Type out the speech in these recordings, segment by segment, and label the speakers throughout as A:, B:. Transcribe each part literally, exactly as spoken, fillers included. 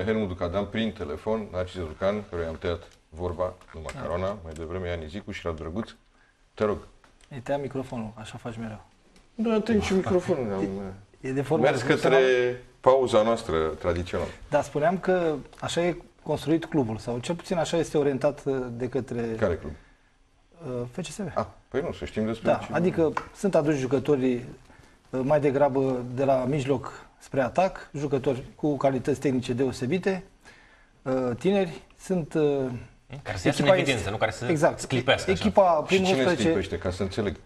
A: Helmut Ducadan prin telefon, Narcis Urcan, căruia am tăiat vorba în Macarona, mai devreme Ian Nizicu și Radu Drăguț. Te rog.
B: Îi tăia microfonul, așa faci mereu.
A: Nu, am tăiat și microfonul. Am
B: e de formă
A: mers către pauza noastră tradițională.
B: Dar spuneam că așa e construit clubul, sau cel puțin așa este orientat de către...
A: Care club?
B: F C S B.
A: Ah, păi nu, să știm despre
B: Da,
A: ce...
B: adică sunt aduși jucătorii mai degrabă de la mijloc spre atac, jucători cu calități tehnice deosebite, tineri, sunt...
C: Care să iasă în evidență, este... nu care să
B: exact.
C: sclipească.
B: Echipa primul
A: și cine
B: unsprezece...
A: sclipește, ca să înțeleg?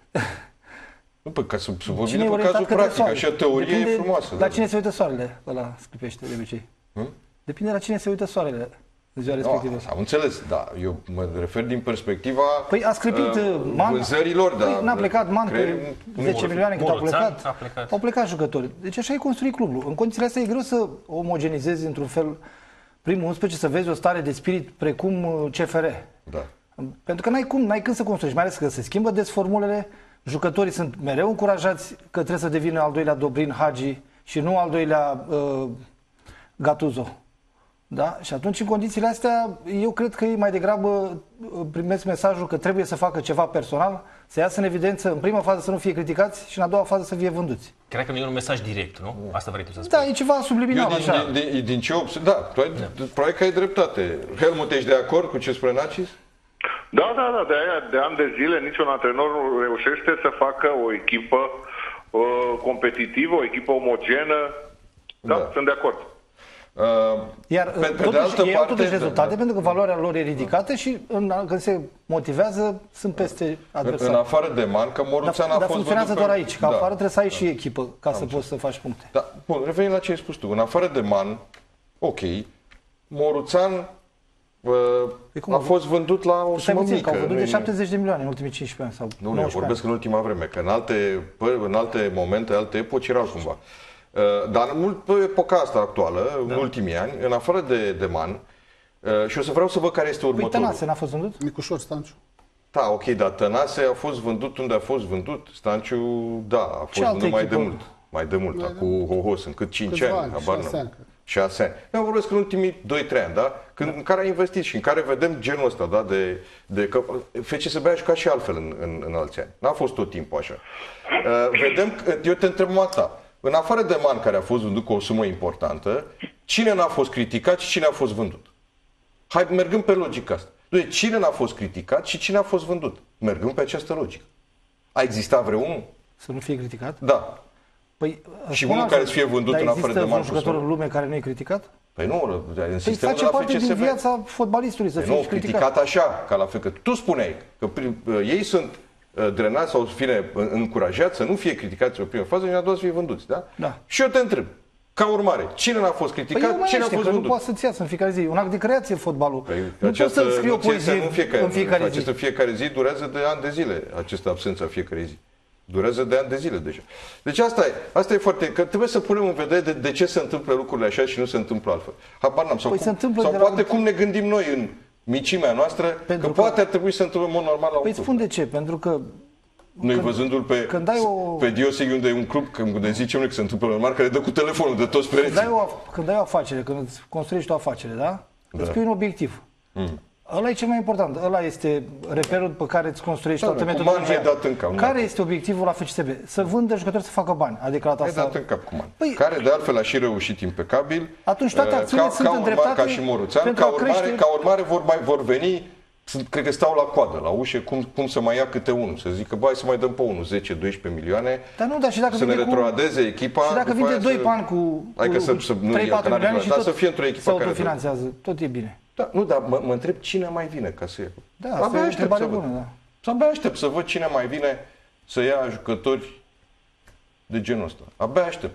A: Nu, păi, ca să, să vorbim de cazul practic, așa teorie
B: Depinde
A: e frumoasă.
B: La cine se uită soarele, ăla sclipește de obicei. Hmm? Depinde la cine se uită soarele în ziua respectivă.
A: No, am înțeles, da, eu mă refer din perspectiva
B: păi a sclipit uh, Man,
A: vânzărilor, da.
B: Păi n-a plecat Man pe zece milioane cât au plecat,
C: a plecat.
B: Au plecat jucători. Deci așa e construit clubul. În condițiile astea e greu să omogenizezi într-un fel primul unsprezece, să vezi o stare de spirit precum C F R.
A: Da.
B: Pentru că n-ai cum, n-ai când să construiești, mai ales că se schimbă des formulele, jucătorii sunt mereu încurajați că trebuie să devină al doilea Dobrin Hagi și nu al doilea uh, Gattuso. Da? Și atunci, în condițiile astea, eu cred că ei mai degrabă primesc mesajul că trebuie să facă ceva personal, să iasă în evidență, în prima fază să nu fie criticați și în a doua fază să fie vânduți.
C: Cred că nu e un mesaj direct, nu? Asta vrei tu să spui.
B: Da, e ceva subliminal,
A: eu din,
B: așa.
A: Din, din, din ce observ, da, tu ai, da. probabil că ai dreptate. Helmut, ești de acord cu ce spune Narcis?
D: Da, da, da, de aia, de ani de zile, niciun antrenor nu reușește să facă o echipă uh, competitivă, o echipă omogenă. Da, da. Sunt de acord.
A: Uh,
B: Iar
A: pe, pe
B: totuși,
A: de altă
B: ei
A: parte,
B: au totuși rezultate,
A: da,
B: pentru că valoarea lor e ridicată și în, când se motivează, sunt peste adversari.
A: În afară de Man, că Moruțan
B: dar,
A: a
B: dar
A: fost...
B: funcționează doar aici, că
A: da,
B: afară trebuie să ai
A: da,
B: și echipă ca să
A: poți
B: poți să faci puncte.
A: Da, bun, revenim la ce ai spus tu. În afară de Man, ok, Moruțan uh, a fost vândut la o sumă mică.
B: Că au vândut de șaptezeci de milioane în ultimii cincisprezece ani sau
A: nu, eu vorbesc în ultima vreme, că în alte, în alte momente, alte epoci erau cumva. Uh, dar în mult, pe epoca asta actuală, da, în ultimii ani, în afară de, de Man, uh, și o să vreau să văd care este următorul.
B: Păi Tănase n-a fost vândut?
E: Nicușor Stanciu.
A: Da, ok, dar Tănase a fost vândut unde a fost vândut. Stanciu, da, a fost vândut mai de mult. Mai de mult, acum ho-ho, sunt cât cinci ani,
E: șase ani.
A: șase ani. Eu vorbesc în ultimii doi trei ani, da? Când, da. În care a investit și în care vedem genul ăsta, da? De, de că F C S B a jucat și altfel în, în, în alți ani. N-a fost tot timpul așa. Uh, vedem, eu te întreb asta. În afară de Man, care a fost vândut cu o sumă importantă, cine n-a fost criticat și cine a fost vândut? Hai, mergând pe logica asta. Deci, cine n-a fost criticat și cine a fost vândut? Mergând pe această logică. A existat vreunul?
B: Să nu fie criticat?
A: Da.
B: Păi,
A: și unul care să fie vândut în afară de Man.
B: Există un jucător în lume care nu e criticat?
A: Păi nu, în
B: păi face parte din viața fotbalistului să
A: păi
B: fie
A: nu,
B: criticat.
A: criticat așa, ca la fel, că tu spuneai că ei sunt drenați sau fine încurajați să nu fie criticați o primă fază și în a doua să fie vânduți, da?
B: Da.
A: Și eu te întreb, ca urmare, cine n-a fost criticat,
B: păi
A: cine a fost
B: că
A: vândut?
B: Nu poate să-ți iasă în fiecare zi. Un act de creație fotbalul.
A: Păi,
B: nu poți să scrii o poezie
A: în fiecare,
B: în fiecare zi.
A: Această fiecare zi durează de ani de zile, această absență a fiecare zi. Durează de ani de zile deja. Deci asta e, asta e foarte, că trebuie să punem în vedere de, de ce se întâmplă lucrurile așa și nu se întâmplă altfel. Habar n-am. Sau,
B: păi
A: cum, sau poate la... cum ne gândim noi în micimea noastră,
B: pentru
A: că, că poate ar trebui să se întâmple în mod normal la un
B: păi
A: club.
B: Păi spun de ce, pentru că
A: noi văzându-l pe,
B: o...
A: pe Dioseghi, unde e un club, când zicem noi că se întâmplă normal, care dă cu telefonul de toți pereții.
B: Când ai o, când ai o afacere, când îți construiești o afacere, da? Da. Îți pui un obiectiv. Mm. Ăla e cel mai important. Ăla este reperul pe care îți construiești da, toată metodologia.
A: Cap,
B: care este obiectivul la F C S B? Să vândă jucători să facă bani. A declarat asta.
A: Ai dat în cap cu Man. Păi, care de altfel a și reușit impecabil.
B: Atunci toate acțiunile
A: ca,
B: sunt
A: ca
B: îndreptate
A: ca și Moruțan. Ca urmare, crește... ca urmare vor, mai, vor veni, sunt, cred că stau la coadă, la ușe, cum, cum să mai ia câte unul. Să zică, băi, să mai dăm pe unul, zece doisprezece milioane,
B: dar nu, dar și dacă
A: să ne retroadeze cu... echipa.
B: Și dacă vinde doi bani cu trei patru milioane și tot
A: să fie într-o echipă
B: se autofinanțează, tot e bine.
A: Da, nu, dar mă, mă întreb cine mai vine ca să ia.
B: Da, asta e o întrebare bună, da.
A: Să abia aștept să văd cine mai vine să ia jucători de genul ăsta. Abia aștept.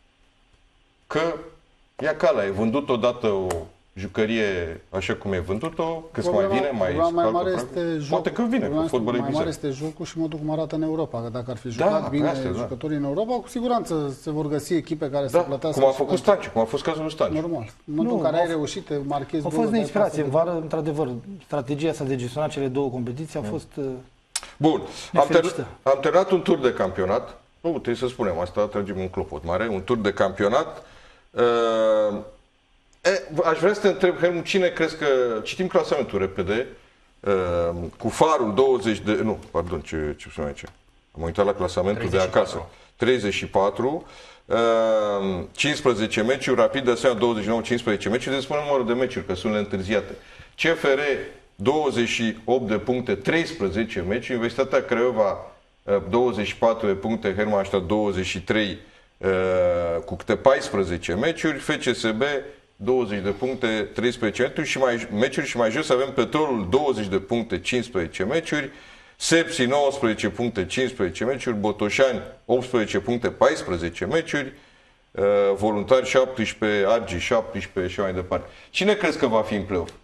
A: Că ia calea, e vândut odată o jucărie așa cum e vândut-o, că mai vine, mai
E: mai mare este jocul.
A: Poate că vine cu fotbalul
E: mai mare este jocul și modul cum arată în Europa. Că dacă ar fi jucat da, bine astea, jucătorii da. în Europa, cu siguranță se vor găsi echipe care da, să plătească.
A: Cum a făcut Stanciu, cum a fost cazul lui Stanciu.
E: Normal. În momentul în care ai reușit, marchezi.
B: A fost de inspirație. În vară, într-adevăr, strategia asta de gestiona cele două competiții a fost
A: bun. Am, ter am terminat un tur de campionat. Nu, trebuie să spunem asta, tragem un clopot mare. Un tur de campionat. Uh, E, aș vrea să te întreb, Helmut, cine crezi că... Citim clasamentul repede. Uh, cu Farul douăzeci de... Nu, pardon, ce, ce spune aici? Am uitat la clasamentul treizeci și patru. De acasă. treizeci și patru. Uh, cincisprezece meciuri, Rapid de asemenea douăzeci și nouă, cincisprezece meciuri. Deci spune numărul de meciuri, că sunt întârziate. C F R douăzeci și opt de puncte, treisprezece meciuri. Universitatea Craiova douăzeci și patru de puncte, Hermannstadt douăzeci și trei cu câte paisprezece meciuri, F C S B douăzeci de puncte, treisprezece meciuri și mai, meciuri și mai jos avem Petrolul douăzeci de puncte, cincisprezece meciuri, Sepsi nouăsprezece puncte, cincisprezece meciuri, Botoșani optsprezece puncte, paisprezece meciuri, Voluntari șaptesprezece, Argi șaptesprezece și mai departe. Cine crezi că va fi în play-off?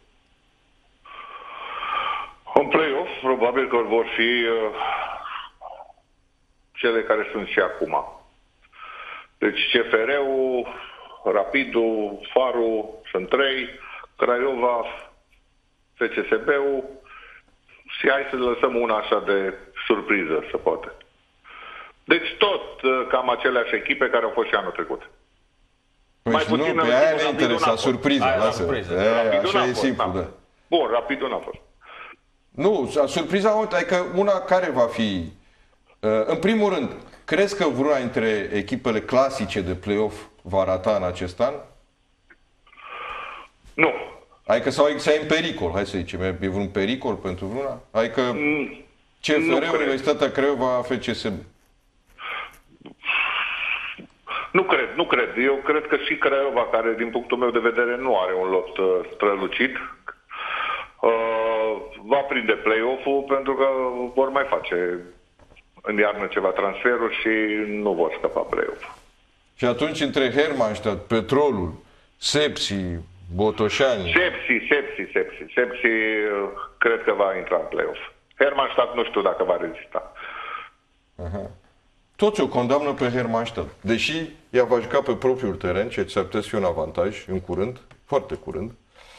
D: În play-off, probabil că vor fi uh, cele care sunt și acum. Deci C F R-ul, Rapidul, Farul, sunt trei, Craiova, F C S B-ul și hai să lăsăm una așa de surpriză, se poate. Deci tot uh, cam aceleași echipe care au fost și anul trecut.
A: Păi mai puțin nu, pe aia ne interesa, surpriza, lasă. Așa e simplu, da.
D: Bun, Rapidul n-a fost.
A: Nu, surpriza, adică una care va fi, în primul rând, crezi că vreuna dintre echipele clasice de play-off va rata în acest an?
D: Nu.
A: Adică sau să e în pericol, hai să zicem, e vreun pericol pentru vreuna? Adică C F R, Universitatea Craiova, F C S B.
D: Nu cred, nu cred. Eu cred că și Craiova, care din punctul meu de vedere nu are un lot uh, strălucit, uh, va prinde play-off-ul pentru că vor mai face în iarnă ceva transferuri și nu vor scăpa play-off.
A: Și atunci între Hermannstadt, Petrolul, Sepsi, Botoșani...
D: Sepsi, Sepsi, Sepsi. Sepsi uh, cred că va intra în play-off. Hermannstadt nu știu dacă va rezista.
A: Aha. Toți o condamnă pe Hermannstadt, deși ea va juca pe propriul teren, ceea ce s-ar putea să fie un avantaj în curând, foarte curând.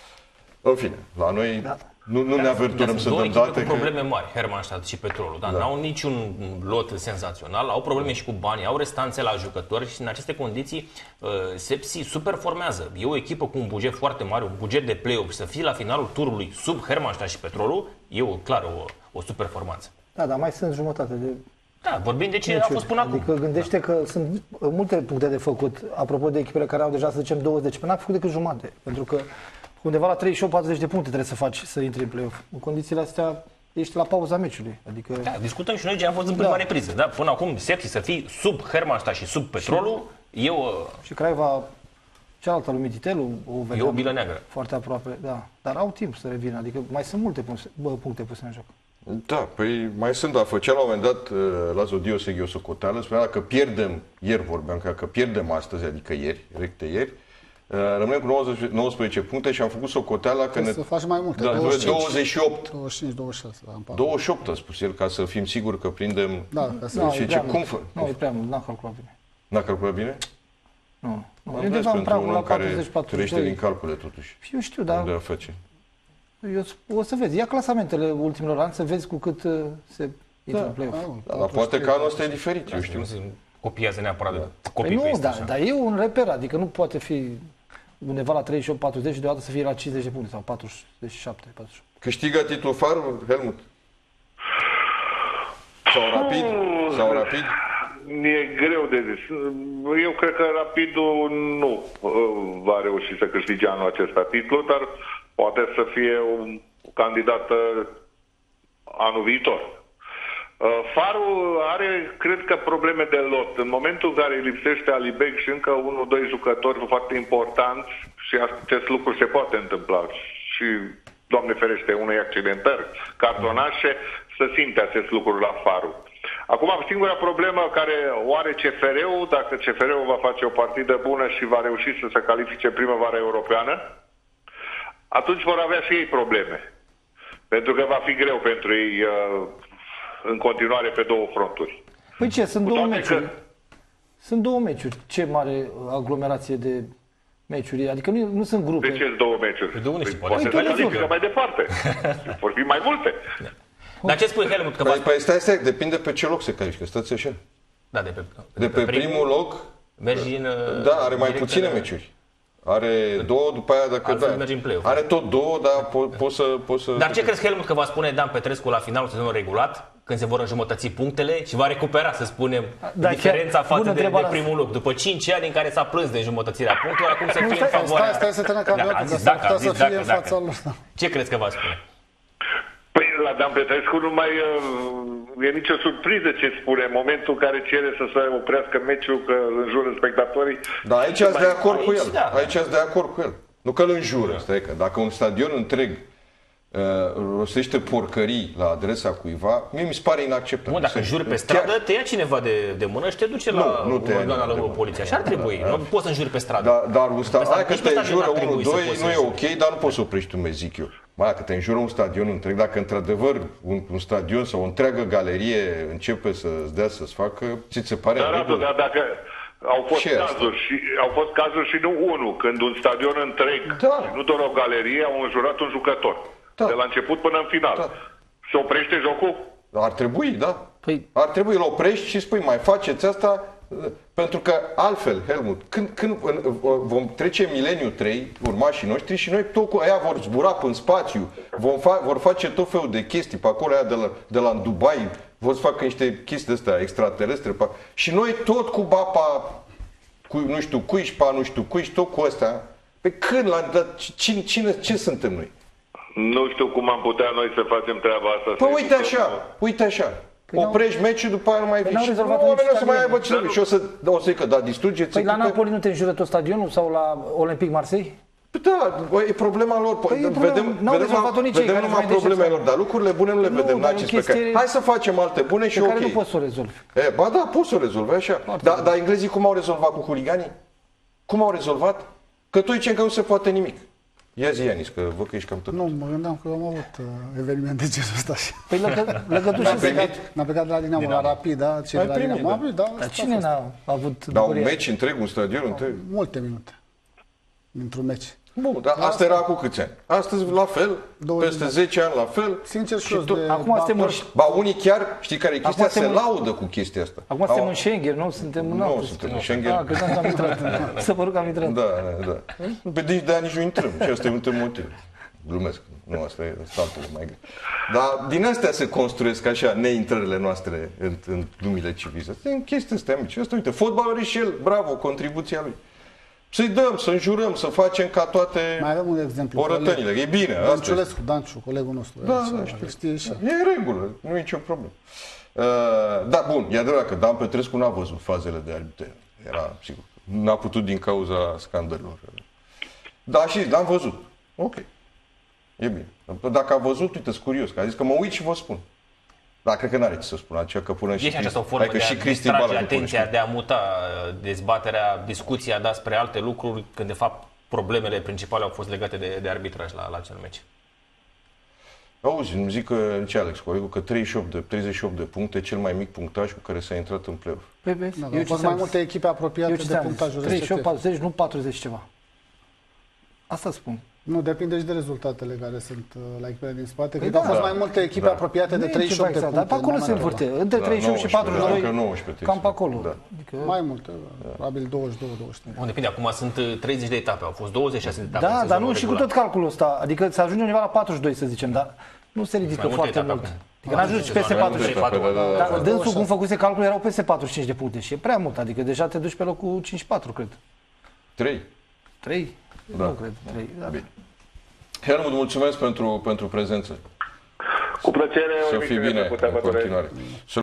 A: În fine, la noi da. nu, nu da, ne aventurăm să dăm date.
C: Cu probleme mari, Hermannstadt și Petrolul, da? Da. N-au niciun lot senzațional, au probleme și cu banii, au restanțe la jucători și în aceste condiții uh, Sepsi superformează. E o echipă cu un buget foarte mare, un buget de play-off, să fie la finalul turului sub Hermannstadt și Petrolul, e o, clar o, o superformanță.
B: Da, dar mai sunt jumătate de...
C: Da, vorbim de ce meciuri. A fost până acum.
B: Adică gândește da. că sunt multe puncte de făcut, apropo de echipele care au deja, să zicem, douăzeci, până n-a făcut decât jumate. Pentru că undeva la treizeci și opt patruzeci de puncte trebuie să faci să intri în play-off. În condițiile astea ești la pauza meciului. Adică...
C: Da, discutăm și noi ce am fost în prima da. repriză. Da? Până acum, Sepsi să fii sub Hermannstadt și sub Petrolul, și, eu...
B: Și Craiova, cealaltă lui Mititelu, o vedeam
C: e o bilă neagră.
B: Foarte aproape, da. Dar au timp să revină, adică mai sunt multe puncte puse în joc.
A: Da, păi mai sunt, dar făcea la un moment dat la Zodioseghi o socoteală, spunea că pierdem, ieri vorbeam, că, că pierdem astăzi, adică ieri, recte ieri, rămânem cu nouăsprezece puncte și am făcut socoteala că ne...
E: să faci mai multe,
A: da, douăzeci și opt.
E: douăzeci și cinci, douăzeci și șase, da,
A: douăzeci și opt a spus el, ca să fim siguri că prindem...
E: Da, ca să...
B: No,
A: și ce, cum fă?
B: Nu, e prea mult, n-a calculat bine.
A: N-a calculat bine?
B: Nu, nu.
A: Am undeva în pragul la patruzeci patruzeci. Crește din calcule, totuși.
B: Eu știu, dar...
A: Unde a face?
B: Eu, o să vezi, ia clasamentele ultimilor ani, să vezi cu cât uh, se intră
A: da,
B: în play-off.
A: Da, dar poate că anul ăsta e diferit, eu știu.
C: Nu se copiază neapărat de
B: copii păi nu, da, dar e un reper, adică nu poate fi undeva la treizeci și opt patruzeci și deodată să fie la cincizeci de puncte sau patruzeci și șapte patruzeci și opt.
A: Câștigă titlul Farul, Helmut? Sau Rapid? Sau Rapid?
D: E greu de zis. Eu cred că Rapidul nu va reuși să câștige anul acesta titlul, dar poate să fie un candidat anul viitor. Farul are, cred că, probleme de lot. În momentul în care îi lipsește Alibeg și încă unul, doi jucători foarte importanți, și acest lucru se poate întâmpla și, Doamne ferește, unei accidentări, cartonașe, să simte acest lucru la Farul. Acum, singura problemă care o are C F R-ul, dacă C F R-ul va face o partidă bună și va reuși să se califice primăvara europeană, atunci vor avea și ei probleme. Pentru că va fi greu pentru ei uh, în continuare pe două fronturi.
B: Păi ce, sunt două meciuri. Că... Sunt două meciuri. Ce mare aglomerație de meciuri. Adică nu, nu sunt grupe.
D: De ce sunt două meciuri?
C: De unde
D: păi,
C: se poate
D: să califică mai departe. Vor fi mai multe.
C: Da. Dar ce spui, Helmut? Că
A: păi, păi stai, stai, depinde pe ce loc se califică. Stați așa.
C: Da, de pe,
A: de pe, pe primul, primul loc.
C: Mergi în,
A: da, are mai puține meciuri. Are două, după aia dacă
C: Altfel
A: da,
C: mergi în play-off.
A: are tot două, dar po- poți să, poți să...
C: Dar ce crezi, Helmut, că va spune Dan Petrescu la finalul sezonului regulat, când se vor înjumătăți punctele și va recupera, să spunem,
B: Da,
C: diferența
B: chiar,
C: față
B: bună
C: de, de
B: întrebare
C: primul loc? După cinci ani în care s-a plâns de înjumătățirea punctelor, acum să
B: Nu,
C: fie în
B: stai,
C: favoarea...
E: Stai, stai să termină campionatul,
C: Da, a
E: că
C: zis
E: s-ar
C: dacă,
E: putea
C: a
E: să
C: zis
E: fie
C: dacă,
E: în
C: dacă.
E: fața lor.
C: Ce crezi că va spune?
D: Păi la Dan Petrescu nu mai uh, e nicio surpriză ce spune în momentul în care cere să se oprească meciul, că înjură spectatorii.
A: Da, aici ați de acord cu
C: aici,
A: el.
C: da.
A: Aici ați de acord cu el. Nu că îl înjură, stai că dacă un stadion întreg uh, rostește porcării la adresa cuiva, mie mi se pare inacceptabil.
C: Bun, dacă juri pe stradă, te ia cineva de, de mână și te duce
A: Nu,
C: la
A: nu te ia
C: organa la
A: nimeni de mână.
C: poliția. Așa ar trebui. Nu poți să înjuri pe stradă.
A: Da, dar un sta-
C: Pe
A: hai că
C: nici
A: te
C: pe stadion
A: înjură
C: n-ar trebui
A: unul,
C: să
A: doi,
C: poți să
A: nu e
C: înjuri.
A: ok, dar nu poți să oprești un meci, zic eu. Mai dacă te înjură un stadion întreg, dacă într-adevăr un, un stadion sau o întreagă galerie începe să-ți dea să-ți facă, ți se pare
D: Dar,
A: în regulă?
D: dar dacă au fost
A: Ce e asta?
D: cazuri și au fost cazuri și nu unul, când un stadion întreg,
A: Da.
D: și nu doar o galerie, au înjurat un jucător.
A: Da.
D: De la început până în final.
A: Da.
D: Se oprește jocul?
A: Ar trebui, da.
B: Păi-
A: Ar trebui, îl oprești și spui, mai faceți asta, pentru că altfel, Helmut, când, când vom trece mileniul trei, urmașii noștri, și noi tot cu aia vor zbura în spațiu, vom fa- vor face tot felul de chestii pe acolo, aia de la, de la Dubai, vor să facă niște chestii de astea extraterestre, pe, și noi tot cu bapa, cu nu știu cuișpa, nu știu cuiș, tot cu astea. Pe când, la, la, cine, cine, ce suntem noi?
D: Nu știu cum am putea noi să facem treaba asta.
A: Păi
D: să
A: uite
D: evităm-
A: așa, uite așa.
B: Păi
A: Oprești meciul, după aia nu mai
B: Păi
A: vii.
B: n-au
A: Și
B: rezolvat-o
A: oamenii
B: nici
A: o să mai
B: stadionul.
A: aibă ce trebuie. Și o să, o să zică, da, distrugeți
B: Păi la
A: echipe.
B: Napoli nu te înjură tot stadionul sau la Olympic Marseille?
A: Păi da, bă, e problema lor.
B: Păi e
A: Vedem,
B: problema-
A: vedem,
B: n-au
A: vedem,
B: rezolvat-o nici ei
A: vedem
B: care
A: numai
B: mai deșerți.
A: problemele lor, dar lucrurile bune nu le
B: Nu,
A: vedem
B: dar e o
A: nacis pe care.
B: chestie
A: Hai să facem alte bune și
B: Pe
A: ok.
B: care nu poți să o rezolvi.
A: E, ba da, poți să o rezolvi așa. Dar da, englezii cum au rezolvat cu huliganii? Cum au rezolvat? Că tu zici că nu se poate nimic. Ia zi, Ianis, că văd că ești cam tot.
E: Nu, mă gândeam că am avut uh, evenimente de genul ăsta. și-
B: Păi lăcă, lăgătușe
E: N-am
B: se
E: plecat, n-am plecat de la Dinamo, la Rapid, da? Cei
A: Ai
E: de la
A: primit,
E: Dinamo,
A: da.
E: am primit, da,
B: Dar
E: asta a
B: cine
E: fost.
B: n-a avut
A: Dar un
B: bucuria?
A: meci întreg, un stadion întreg.
E: Multe minute. Dintr-un meci.
A: Bun, dar asta era cu câți ani? Astăzi la fel,
E: douăzeci
A: peste
E: de
A: zece ani la fel.
E: Sincer, și
A: și
E: eu
A: tot.
E: de
B: Acum suntem în,
E: Bacăr,
A: Ba, unii chiar, știi care e chestia,
B: Acum
A: se
B: suntem în-
A: laudă cu chestia asta.
B: Acum suntem
A: Au-
B: în Schengen, nu? Suntem în
A: Nu,
B: altă
A: suntem
B: situație.
A: în Schengen.
B: Ah, credeam că am intrat. Să părut că am intrat.
A: Da, da, da. Pe nici de aia nici nu intrăm. Și asta e un motiv. Glumesc. Nu, asta e altele mai greu. Dar din astea se construiesc așa neintrările noastre în, în lumile civile. Sunt chestii astea mici. Asta, uite, fotbalul are și el, bravo, contribuția lui. Să-i dăm, să înjurăm, să facem ca toate
E: mai avem un exemplu.
A: orătănile. E bine, asta e.
E: Danciulescu, Danciu, colegul nostru.
A: Da,
E: el
A: da,
E: știe,
A: știu.
E: știe și el.
A: E în regulă, nu e nicio problemă. Uh, da, bun, e adevărat că Dan Petrescu n-a văzut fazele de arbitrare. Era, sigur, n-a putut din cauza scandărilor. Da, și l-am văzut. Ok. E bine. Dacă a văzut, uite, sunt curios, că a zis că mă uit și vă spun. Dar cred că n-are ce să spun, aceea că până și
C: E și această
A: Cristi-
C: formă
A: hai că
C: de
A: și
C: a
A: Cristi
C: distrage
A: Bala după
C: atenția,
A: știe.
C: de a muta uh, dezbaterea, discuția, da, spre alte lucruri, când de fapt problemele principale au fost legate de, de arbitraj la, la acel meci.
A: Auzi, îmi zic că, ce Alex, colegul, că treizeci și opt de, treizeci și opt de puncte e cel mai mic punctaj cu care s-a intrat în play-off.
B: Păi vezi,
E: Da,
B: eu
E: au
B: ce
E: fost
B: ți-am
E: mai
B: zis?
E: multe echipe apropiate
B: Eu ce
E: de
B: ți-am zis?
E: punctajul
B: treizeci și opt,
E: respectiv.
B: patruzeci, nu patruzeci ceva. Asta spun.
E: Nu, depinde și de rezultatele care sunt uh, la echipele din spate.
B: Păi
E: Cred că au
B: da.
E: fost
A: Da.
E: mai multe echipe
A: Da.
E: apropiate de
B: Nu e
E: treizeci și opt
B: ceva
E: de
B: exact,
E: puncte.
B: dar pe acolo
E: n-am
B: se
E: mai
B: învârte.
E: întrebat.
B: Între
A: Da,
B: treizeci și opt și
A: nouăsprezece,
B: patruzeci și doi,
A: încă nouăsprezece,
B: cam pe acolo.
A: da.
B: Adică,
E: Mai multe, probabil douăzeci și doi douăzeci și trei.
C: Bun, depinde, acum sunt uh, treizeci de etape, au fost douăzeci și șase de etape. în
B: da, dar
C: sezonul
B: nu și cu
C: regulat.
B: tot calculul ăsta. Adică să ajunge undeva la patruzeci și doi, să zicem, dar nu se ridică
C: Mai multe
B: foarte
C: etape
B: mult.
C: acum.
B: Adică n-ajungi peste
C: Mai
B: patruzeci și
C: multe
B: patru.
C: etape, da, da,
B: Dar
C: da.
B: dânsul, cum făcuse calculul, erau peste patruzeci și cinci de puncte și e prea mult. Adică deja te duci pe locul cincizeci și patru, cred.
A: Trei.
B: trei?
A: Da.
B: Nu cred, trei. Da.
A: Bine. Helmut, mulțumesc pentru, pentru prezență.
D: Cu plăcere, o
A: Să fii
D: emisiune
A: bine
D: plăcută,
A: în
D: vă doresc.
A: continuare.